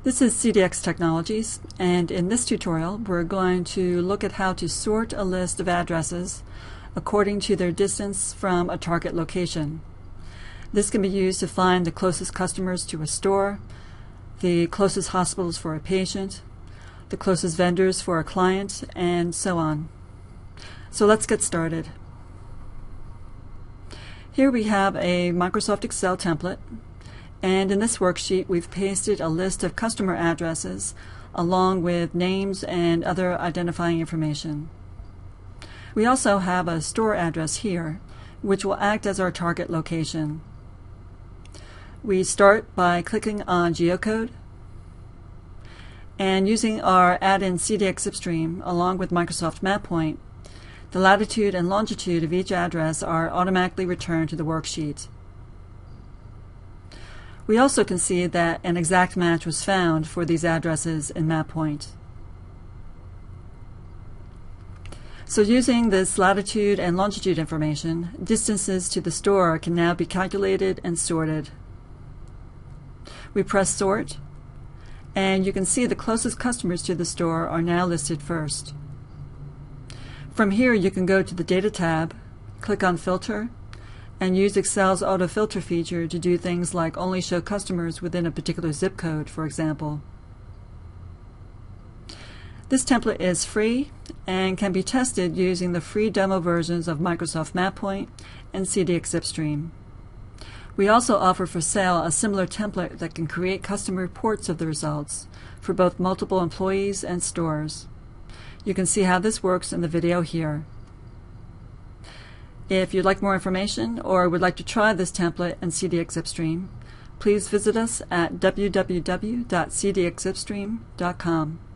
This is CDX Technologies, and in this tutorial we're going to look at how to sort a list of addresses according to their distance from a target location. This can be used to find the closest customers to a store, the closest hospitals for a patient, the closest vendors for a client, and so on. So let's get started. Here we have a Microsoft Excel template, and in this worksheet we've pasted a list of customer addresses along with names and other identifying information. We also have a store address here, which will act as our target location. We start by clicking on Geocode, and using our add-in CDX Zipstream along with Microsoft MapPoint, the latitude and longitude of each address are automatically returned to the worksheet. We also can see that an exact match was found for these addresses in MapPoint. So using this latitude and longitude information, distances to the store can now be calculated and sorted. We press Sort, and you can see the closest customers to the store are now listed first. From here you can go to the Data tab, click on Filter, and use Excel's Auto Filter feature to do things like only show customers within a particular zip code, for example. This template is free and can be tested using the free demo versions of Microsoft MapPoint and CDX Zipstream. We also offer for sale a similar template that can create custom reports of the results for both multiple employees and stores. You can see how this works in the video here. If you'd like more information or would like to try this template and CDX Zipstream, please visit us at www.cdxzipstream.com.